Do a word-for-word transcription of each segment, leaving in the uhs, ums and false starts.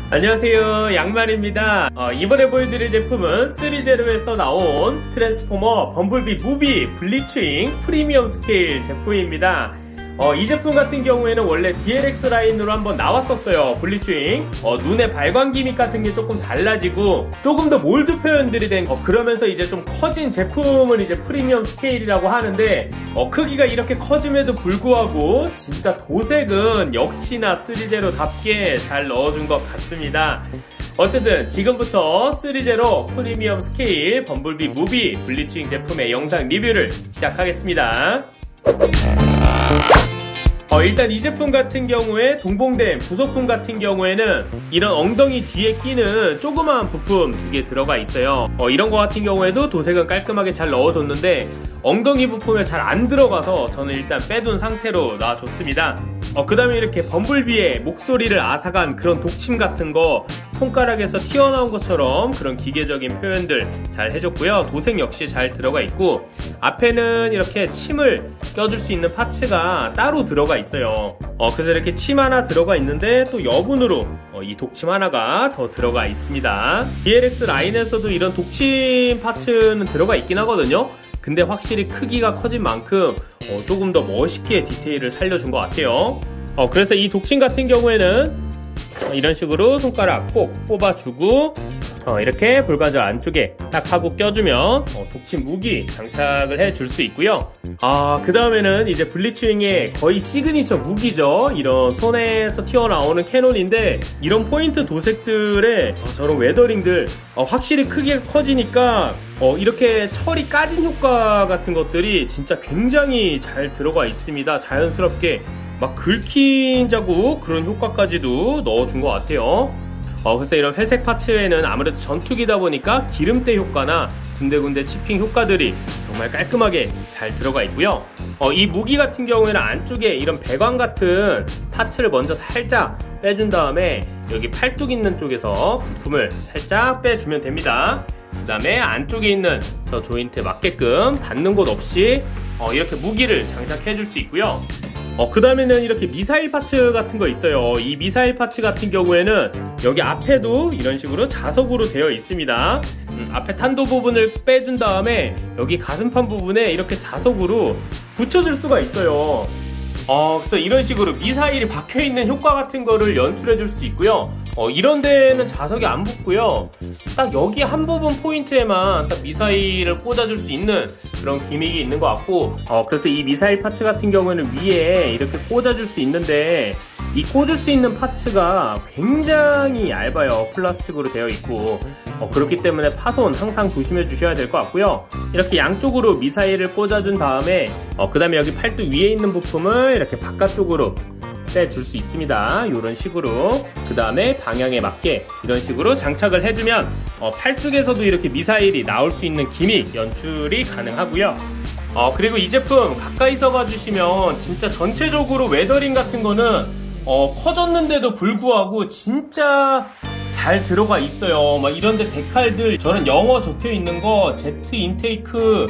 안녕하세요, 양말입니다. 어, 이번에 보여드릴 제품은 쓰리제로에서 나온 트랜스포머 범블비 무비 블리츠잉 프리미엄 스케일 제품입니다. 어, 이 제품 같은 경우에는 원래 디엘엑스 라인으로 한번 나왔었어요. 블리츠잉. 어, 눈의 발광 기믹 같은 게 조금 달라지고 조금 더 몰드 표현들이 된 어, 그러면서 이제 좀 커진 제품을 이제 프리미엄 스케일이라고 하는데 어, 크기가 이렇게 커짐에도 불구하고 진짜 도색은 역시나 쓰리제로답게 잘 넣어준 것 같습니다. 어쨌든 지금부터 쓰리제로 프리미엄 스케일 범블비 무비 블리츠잉 제품의 영상 리뷰를 시작하겠습니다. 어, 일단 이 제품 같은 경우에 동봉된 부속품 같은 경우에는 이런 엉덩이 뒤에 끼는 조그마한 부품 두 개 들어가 있어요. 어, 이런 거 같은 경우에도 도색은 깔끔하게 잘 넣어줬는데 엉덩이 부품에 잘 안 들어가서 저는 일단 빼둔 상태로 놔줬습니다. 어, 그 다음에 이렇게 범블비의 목소리를 앗아간 그런 독침 같은 거 손가락에서 튀어나온 것처럼 그런 기계적인 표현들 잘 해줬고요. 도색 역시 잘 들어가 있고 앞에는 이렇게 침을 껴줄 수 있는 파츠가 따로 들어가 있어요. 어, 그래서 이렇게 침 하나 들어가 있는데 또 여분으로 어, 이 독침 하나가 더 들어가 있습니다. 디엘엑스 라인에서도 이런 독침 파츠는 들어가 있긴 하거든요. 근데 확실히 크기가 커진 만큼 어, 조금 더 멋있게 디테일을 살려준 것 같아요. 어, 그래서 이 독침 같은 경우에는 어, 이런 식으로 손가락 꼭 뽑아주고 어, 이렇게 볼관절 안쪽에 딱 하고 껴주면 어, 독침 무기 장착을 해줄 수 있고요. 아, 그 다음에는 이제 블리츠잉의 거의 시그니처 무기죠. 이런 손에서 튀어나오는 캐논인데 이런 포인트 도색들의 어, 저런 웨더링들 어, 확실히 크기가 커지니까 어, 이렇게 철이 까진 효과 같은 것들이 진짜 굉장히 잘 들어가 있습니다. 자연스럽게 막 긁힌 자국 그런 효과까지도 넣어준 것 같아요. 어, 그래서 이런 회색 파츠에는 아무래도 전투기다 보니까 기름때 효과나 군데군데 치핑 효과들이 정말 깔끔하게 잘 들어가 있고요. 어, 이 무기 같은 경우에는 안쪽에 이런 배관 같은 파츠를 먼저 살짝 빼준 다음에 여기 팔뚝 있는 쪽에서 부품을 살짝 빼주면 됩니다. 그 다음에 안쪽에 있는 저 조인트에 맞게끔 닿는 곳 없이 어, 이렇게 무기를 장착해 줄 수 있고요. 어, 그 다음에는 이렇게 미사일 파츠 같은 거 있어요. 이 미사일 파츠 같은 경우에는 여기 앞에도 이런 식으로 자석으로 되어 있습니다. 음, 앞에 탄도 부분을 빼준 다음에 여기 가슴판 부분에 이렇게 자석으로 붙여줄 수가 있어요. 어, 그래서 이런 식으로 미사일이 박혀있는 효과 같은 거를 연출해 줄 수 있고요. 어, 이런 데는 자석이 안 붙고요. 딱 여기 한 부분 포인트에만 딱 미사일을 꽂아줄 수 있는 그런 기믹이 있는 것 같고 어, 그래서 이 미사일 파츠 같은 경우에는 위에 이렇게 꽂아줄 수 있는데 이 꽂을 수 있는 파츠가 굉장히 얇아요. 플라스틱으로 되어 있고 어, 그렇기 때문에 파손 항상 조심해 주셔야 될 것 같고요. 이렇게 양쪽으로 미사일을 꽂아준 다음에 어, 그 다음에 여기 팔뚝 위에 있는 부품을 이렇게 바깥쪽으로 빼줄 수 있습니다. 이런 식으로 그 다음에 방향에 맞게 이런 식으로 장착을 해주면 어, 팔뚝에서도 이렇게 미사일이 나올 수 있는 기믹 연출이 가능하고요. 어, 그리고 이 제품 가까이서 봐주시면 진짜 전체적으로 웨더링 같은 거는 어, 커졌는데도 불구하고 진짜 잘 들어가 있어요. 막 이런데 데칼들 저는 영어 적혀 있는 거 Z 인테이크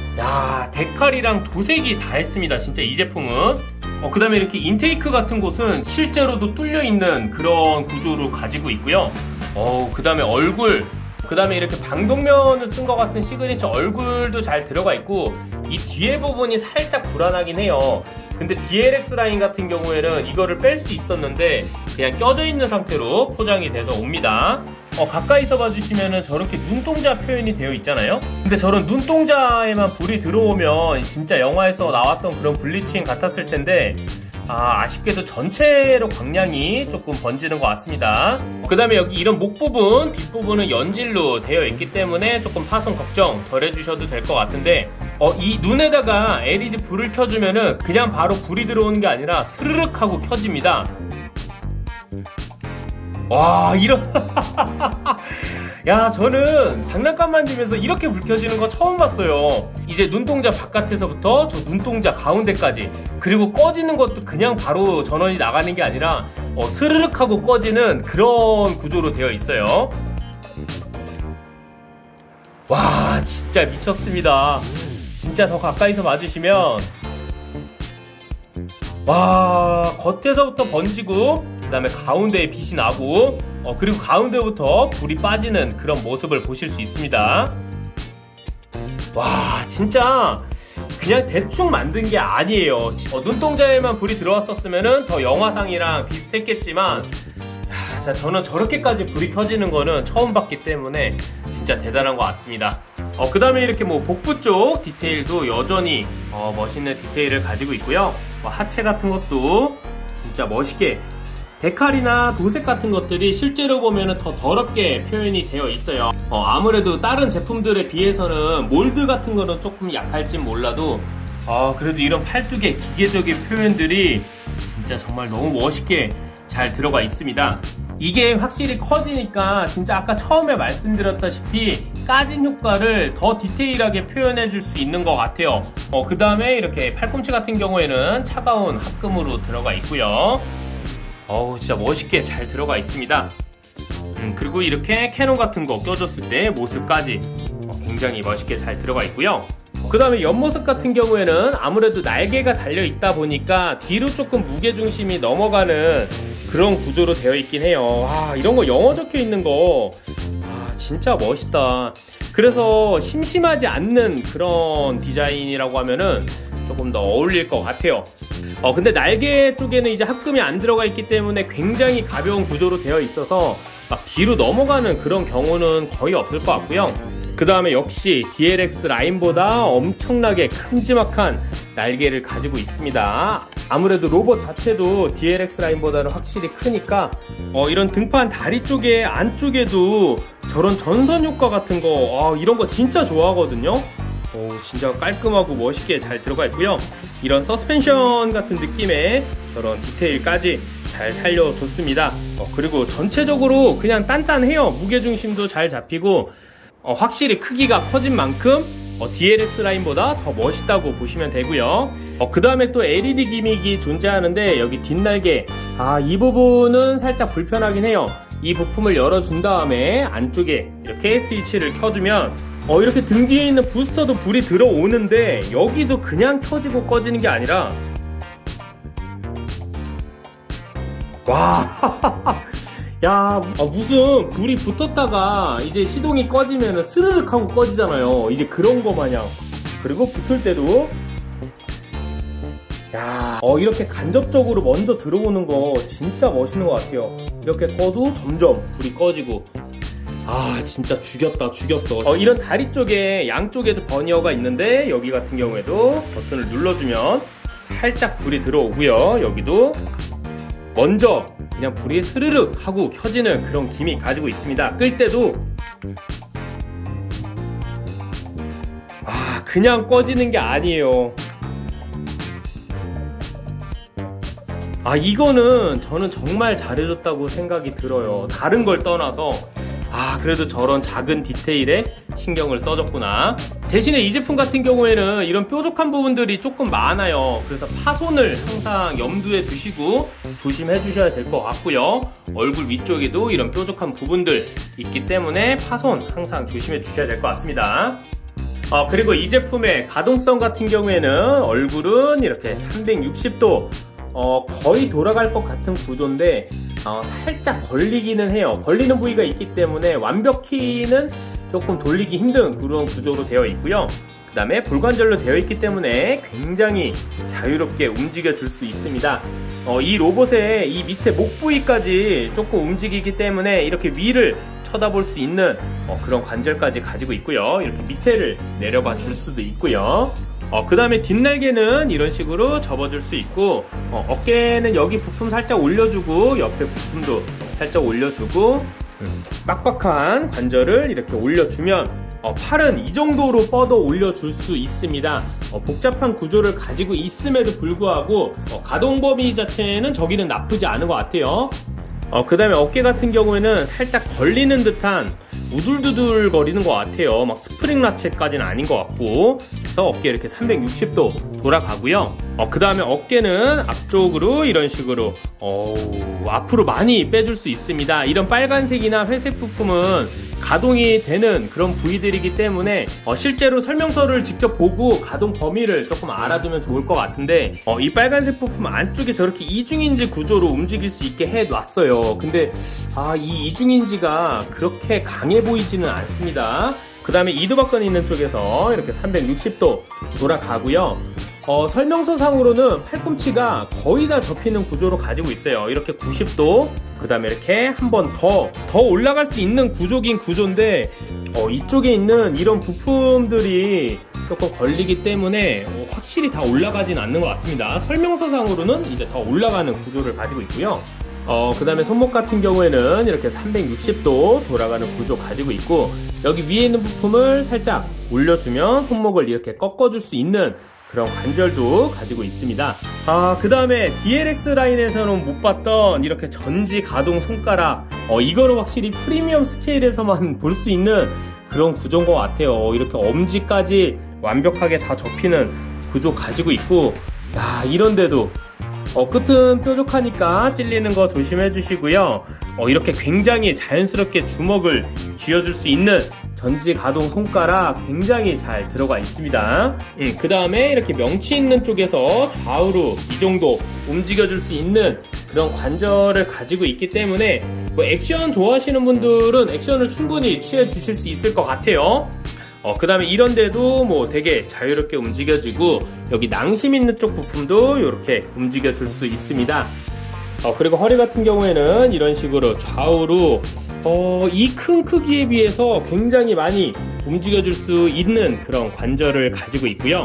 야 데칼이랑 도색이 다 했습니다. 진짜 이 제품은 어, 그 다음에 이렇게 인테이크 같은 곳은 실제로도 뚫려 있는 그런 구조로 가지고 있고요. 어, 그 다음에 얼굴 그 다음에 이렇게 방독면을 쓴 것 같은 시그니처 얼굴도 잘 들어가 있고 이 뒤에 부분이 살짝 불안하긴 해요. 근데 디엘엑스 라인 같은 경우에는 이거를 뺄 수 있었는데 그냥 껴져 있는 상태로 포장이 돼서 옵니다. 어, 가까이서 봐주시면은 저렇게 눈동자 표현이 되어 있잖아요. 근데 저런 눈동자에만 불이 들어오면 진짜 영화에서 나왔던 그런 블리츠잉 같았을 텐데 아, 아쉽게도 전체로 광량이 조금 번지는 것 같습니다. 그 다음에 여기 이런 목 부분, 뒷부분은 연질로 되어 있기 때문에 조금 파손 걱정 덜 해주셔도 될 것 같은데 어, 이 눈에다가 엘이디 불을 켜주면은 그냥 바로 불이 들어오는 게 아니라 스르륵 하고 켜집니다. 와, 이런 야, 저는 장난감 만지면서 이렇게 불 켜지는 거 처음 봤어요. 이제 눈동자 바깥에서부터 저 눈동자 가운데까지 그리고 꺼지는 것도 그냥 바로 전원이 나가는 게 아니라 어, 스르륵 하고 꺼지는 그런 구조로 되어 있어요. 와, 진짜 미쳤습니다. 진짜 더 가까이서 봐주시면 와, 겉에서부터 번지고 그 다음에 가운데에 빛이 나고 어, 그리고 가운데부터 불이 빠지는 그런 모습을 보실 수 있습니다. 와, 진짜 그냥 대충 만든 게 아니에요. 어, 눈동자에만 불이 들어왔었으면 더 영화상이랑 비슷했겠지만, 야, 자, 저는 저렇게까지 불이 켜지는 거는 처음 봤기 때문에 진짜 대단한 것 같습니다. 어, 그 다음에 이렇게 뭐 복부 쪽 디테일도 여전히 어, 멋있는 디테일을 가지고 있고요. 뭐 하체 같은 것도 진짜 멋있게, 데칼이나 도색 같은 것들이 실제로 보면 더 더럽게 표현이 되어 있어요. 어, 아무래도 다른 제품들에 비해서는 몰드 같은 거는 조금 약할진 몰라도 아, 그래도 이런 팔뚝의 기계적인 표현들이 진짜 정말 너무 멋있게 잘 들어가 있습니다. 이게 확실히 커지니까 진짜 아까 처음에 말씀드렸다시피 까진 효과를 더 디테일하게 표현해 줄 수 있는 것 같아요. 어, 그 다음에 이렇게 팔꿈치 같은 경우에는 차가운 합금으로 들어가 있고요. 어우, 진짜 멋있게 잘 들어가 있습니다. 음, 그리고 이렇게 캐논 같은 거 껴줬을 때 모습까지 어, 굉장히 멋있게 잘 들어가 있고요. 그 다음에 옆모습 같은 경우에는 아무래도 날개가 달려 있다 보니까 뒤로 조금 무게중심이 넘어가는 그런 구조로 되어 있긴 해요. 아, 이런 거 영어 적혀 있는 거 아, 진짜 멋있다. 그래서 심심하지 않는 그런 디자인이라고 하면은 조금 더 어울릴 것 같아요. 어, 근데 날개 쪽에는 이제 합금이 안 들어가 있기 때문에 굉장히 가벼운 구조로 되어 있어서 막 뒤로 넘어가는 그런 경우는 거의 없을 것 같고요. 그 다음에 역시 디엘엑스 라인보다 엄청나게 큼지막한 날개를 가지고 있습니다. 아무래도 로봇 자체도 디엘엑스 라인보다는 확실히 크니까 어, 이런 등판 다리 쪽에 안쪽에도 저런 전선 효과 같은 거 어, 이런 거 진짜 좋아하거든요. 오, 진짜 깔끔하고 멋있게 잘 들어가 있고요. 이런 서스펜션 같은 느낌의 저런 디테일까지 잘 살려줬습니다. 어, 그리고 전체적으로 그냥 단단해요. 무게중심도 잘 잡히고 어, 확실히 크기가 커진 만큼 어, 디엘엑스 라인보다 더 멋있다고 보시면 되고요. 어, 그 다음에 또 엘이디 기믹이 존재하는데 여기 뒷날개, 아, 이 부분은 살짝 불편하긴 해요. 이 부품을 열어준 다음에 안쪽에 이렇게 스위치를 켜주면 어, 이렇게 등 뒤에 있는 부스터도 불이 들어오는데 여기도 그냥 켜지고 꺼지는 게 아니라 와 야, 아, 무슨 불이 붙었다가 이제 시동이 꺼지면 스르륵 하고 꺼지잖아요. 이제 그런 거 마냥. 그리고 붙을 때도 야, 어, 이렇게 간접적으로 먼저 들어오는 거 진짜 멋있는 것 같아요. 이렇게 꺼도 점점 불이 꺼지고. 아, 진짜 죽였다 죽였어. 어, 이런 다리 쪽에 양쪽에도 버니어가 있는데 여기 같은 경우에도 버튼을 눌러주면 살짝 불이 들어오고요. 여기도 먼저 그냥 불이 스르륵 하고 켜지는 그런 기믹 가지고 있습니다. 끌 때도 아, 그냥 꺼지는 게 아니에요. 아, 이거는 저는 정말 잘해줬다고 생각이 들어요. 다른 걸 떠나서 아, 그래도 저런 작은 디테일에 신경을 써줬구나. 대신에 이 제품 같은 경우에는 이런 뾰족한 부분들이 조금 많아요. 그래서 파손을 항상 염두에 두시고 조심해 주셔야 될 것 같고요. 얼굴 위쪽에도 이런 뾰족한 부분들 있기 때문에 파손 항상 조심해 주셔야 될 것 같습니다. 어, 그리고 이 제품의 가동성 같은 경우에는 얼굴은 이렇게 삼백육십 도 어, 거의 돌아갈 것 같은 구조인데 어, 살짝 걸리기는 해요. 걸리는 부위가 있기 때문에 완벽히는 조금 돌리기 힘든 그런 구조로 되어 있고요. 그 다음에 볼관절로 되어 있기 때문에 굉장히 자유롭게 움직여 줄 수 있습니다. 어, 이 로봇의 이 밑에 목 부위까지 조금 움직이기 때문에 이렇게 위를 쳐다볼 수 있는 어, 그런 관절까지 가지고 있고요. 이렇게 밑에를 내려봐 줄 수도 있고요. 어, 그 다음에 뒷날개는 이런 식으로 접어줄 수 있고 어, 어깨는 여기 부품 살짝 올려주고 옆에 부품도 살짝 올려주고 음, 빡빡한 관절을 이렇게 올려주면 어, 팔은 이 정도로 뻗어 올려줄 수 있습니다. 어, 복잡한 구조를 가지고 있음에도 불구하고 어, 가동 범위 자체는 저기는 나쁘지 않은 것 같아요. 어, 그 다음에 어깨 같은 경우에는 살짝 걸리는 듯한 우둘두둘 거리는 것 같아요. 막 스프링 라쳇까지는 아닌 것 같고. 그래서 어깨 이렇게 삼백육십 도 돌아가고요. 어, 그 다음에 어깨는 앞쪽으로 이런 식으로 어우, 앞으로 많이 빼줄 수 있습니다. 이런 빨간색이나 회색 부품은 가동이 되는 그런 부위들이기 때문에 어, 실제로 설명서를 직접 보고 가동 범위를 조금 알아두면 좋을 것 같은데 어, 이 빨간색 부품 안쪽에 저렇게 이중인지 구조로 움직일 수 있게 해놨어요. 근데 아, 이 이중인지가 그렇게 강해 보이지는 않습니다. 그 다음에 이두박근 있는 쪽에서 이렇게 삼백육십 도 돌아가고요. 어, 설명서 상으로는 팔꿈치가 거의 다 접히는 구조로 가지고 있어요. 이렇게 구십 도, 그 다음에 이렇게 한 번 더, 더 올라갈 수 있는 구조긴 구조인데 어, 이쪽에 있는 이런 부품들이 조금 걸리기 때문에 어, 확실히 다 올라가진 않는 것 같습니다. 설명서 상으로는 이제 더 올라가는 구조를 가지고 있고요. 어, 그 다음에 손목 같은 경우에는 이렇게 삼백육십 도 돌아가는 구조 가지고 있고, 여기 위에 있는 부품을 살짝 올려주면 손목을 이렇게 꺾어줄 수 있는 그런 관절도 가지고 있습니다. 아, 그 다음에 디엘엑스 라인에서는 못 봤던 이렇게 전지 가동 손가락, 어, 이거는 확실히 프리미엄 스케일에서만 볼 수 있는 그런 구조인 것 같아요. 이렇게 엄지까지 완벽하게 다 접히는 구조 가지고 있고, 야, 이런데도 어, 끝은 뾰족하니까 찔리는 거 조심해 주시고요. 어, 이렇게 굉장히 자연스럽게 주먹을 쥐어줄 수 있는 전지 가동 손가락 굉장히 잘 들어가 있습니다. 음, 그 다음에 이렇게 명치 있는 쪽에서 좌우로 이 정도 움직여줄 수 있는 그런 관절을 가지고 있기 때문에 뭐 액션 좋아하시는 분들은 액션을 충분히 취해 주실 수 있을 것 같아요. 어, 그 다음에 이런데도 뭐 되게 자유롭게 움직여지고, 여기 낭심 있는 쪽 부품도 이렇게 움직여줄 수 있습니다. 어, 그리고 허리 같은 경우에는 이런 식으로 좌우로 어, 이 큰 크기에 비해서 굉장히 많이 움직여줄 수 있는 그런 관절을 가지고 있고요.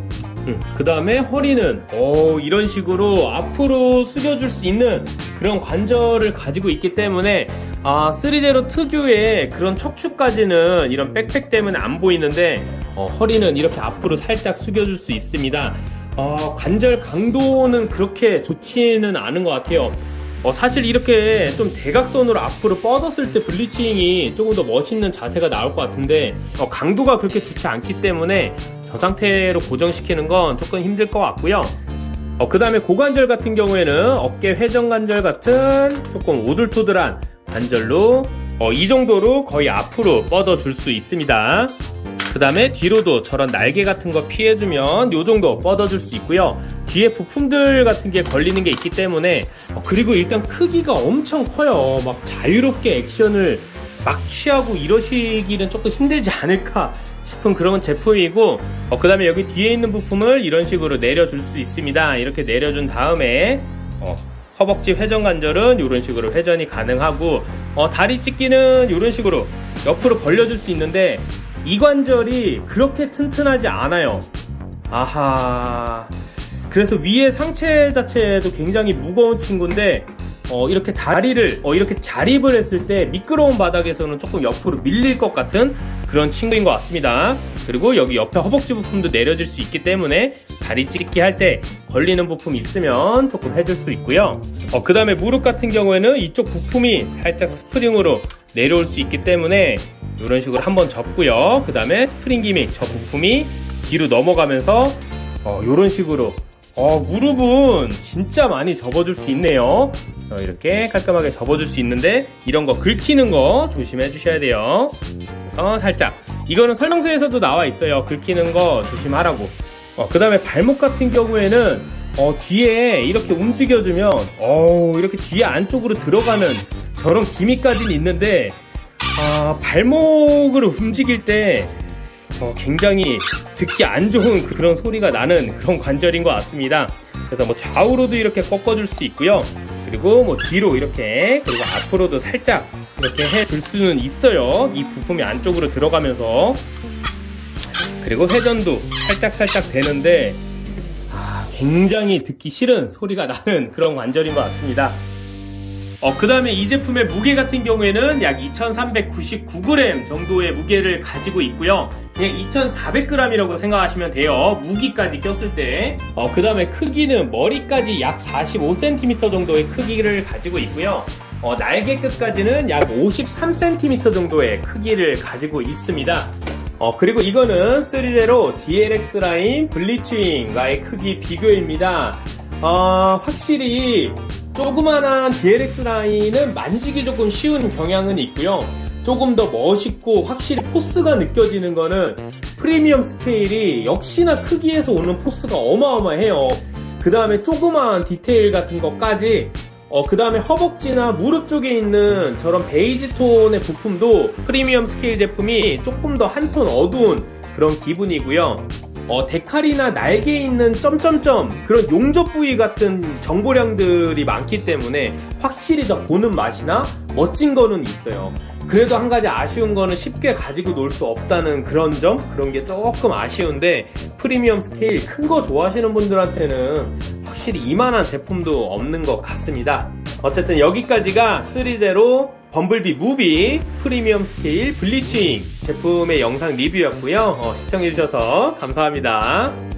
음, 그 다음에 허리는 어, 이런 식으로 앞으로 숙여줄 수 있는 그런 관절을 가지고 있기 때문에 아, 쓰리제로 특유의 그런 척추까지는 이런 백팩 때문에 안 보이는데 어, 허리는 이렇게 앞으로 살짝 숙여줄 수 있습니다. 어, 관절 강도는 그렇게 좋지는 않은 것 같아요. 어, 사실 이렇게 좀 대각선으로 앞으로 뻗었을 때 블리칭이 조금 더 멋있는 자세가 나올 것 같은데 어, 강도가 그렇게 좋지 않기 때문에 저 상태로 고정시키는 건 조금 힘들 것 같고요. 어, 그 다음에 고관절 같은 경우에는 어깨 회전관절 같은 조금 오돌토돌한 관절로 어, 이 정도로 거의 앞으로 뻗어줄 수 있습니다. 그 다음에 뒤로도 저런 날개 같은 거 피해주면 이 정도 뻗어줄 수 있고요. 뒤에 부품들 같은 게 걸리는 게 있기 때문에 어, 그리고 일단 크기가 엄청 커요. 막 자유롭게 액션을 막 취하고 이러시기는 조금 힘들지 않을까 싶은 그런 제품이고, 어, 그 다음에 여기 뒤에 있는 부품을 이런 식으로 내려줄 수 있습니다. 이렇게 내려준 다음에 어, 허벅지 회전 관절은 이런 식으로 회전이 가능하고, 어, 다리 찢기는 이런 식으로 옆으로 벌려줄 수 있는데 이 관절이 그렇게 튼튼하지 않아요. 아하, 그래서 위에 상체 자체도 굉장히 무거운 친구인데 어, 이렇게 다리를 어, 이렇게 자립을 했을 때 미끄러운 바닥에서는 조금 옆으로 밀릴 것 같은 그런 친구인 것 같습니다. 그리고 여기 옆에 허벅지 부품도 내려질 수 있기 때문에 다리 찢기 할 때 걸리는 부품이 있으면 조금 해줄 수 있고요. 어, 그 다음에 무릎 같은 경우에는 이쪽 부품이 살짝 스프링으로 내려올 수 있기 때문에 이런 식으로 한번 접고요. 그 다음에 스프링 기믹 저 부품이 뒤로 넘어가면서 어, 이런 식으로 어, 무릎은 진짜 많이 접어줄 수 있네요. 그래서 이렇게 깔끔하게 접어줄 수 있는데 이런 거 긁히는 거 조심해 주셔야 돼요. 그래서 살짝 이거는 설명서에서도 나와 있어요. 긁히는 거 조심하라고. 어, 그 다음에 발목 같은 경우에는 어, 뒤에 이렇게 움직여주면 어, 이렇게 뒤에 안쪽으로 들어가는 저런 기미까지는 있는데 아, 발목을 움직일 때 어, 굉장히 듣기 안 좋은 그런 소리가 나는 그런 관절인 것 같습니다. 그래서 뭐 좌우로도 이렇게 꺾어줄 수 있고요. 그리고 뭐 뒤로 이렇게, 그리고 앞으로도 살짝 이렇게 해줄 수는 있어요. 이 부품이 안쪽으로 들어가면서. 그리고 회전도 살짝 살짝 되는데 아, 굉장히 듣기 싫은 소리가 나는 그런 관절인 것 같습니다. 어, 그 다음에 이 제품의 무게 같은 경우에는 약 이천삼백구십구 그램 정도의 무게를 가지고 있고요. 그냥 이천사백 그램이라고 생각하시면 돼요. 무기까지 꼈을 때. 어, 그 다음에 크기는 머리까지 약 사십오 센티미터 정도의 크기를 가지고 있고요. 어, 날개 끝까지는 약 오십삼 센티미터 정도의 크기를 가지고 있습니다. 어, 그리고 이거는 쓰리제로 디엘엑스 라인 블리츠윙과의 크기 비교입니다. 어, 확실히 조그만한 디엘엑스 라인은 만지기 조금 쉬운 경향은 있고요. 조금 더 멋있고 확실히 포스가 느껴지는 거는 프리미엄 스케일이 역시나 크기에서 오는 포스가 어마어마해요. 그 다음에 조그마한 디테일 같은 것까지 어, 그 다음에 허벅지나 무릎 쪽에 있는 저런 베이지 톤의 부품도 프리미엄 스케일 제품이 조금 더 한 톤 어두운 그런 기분이고요. 어, 데칼이나 날개에 있는 점점점 그런 용접 부위 같은 정보량들이 많기 때문에 확실히 더 보는 맛이나 멋진 거는 있어요. 그래도 한 가지 아쉬운 거는 쉽게 가지고 놀 수 없다는 그런 점? 그런 게 조금 아쉬운데 프리미엄 스케일 큰 거 좋아하시는 분들한테는 확실히 이만한 제품도 없는 것 같습니다. 어쨌든 여기까지가 쓰리제로 범블비 무비 프리미엄 스케일 블리츠윙 제품의 영상 리뷰였고요. 어, 시청해주셔서 감사합니다.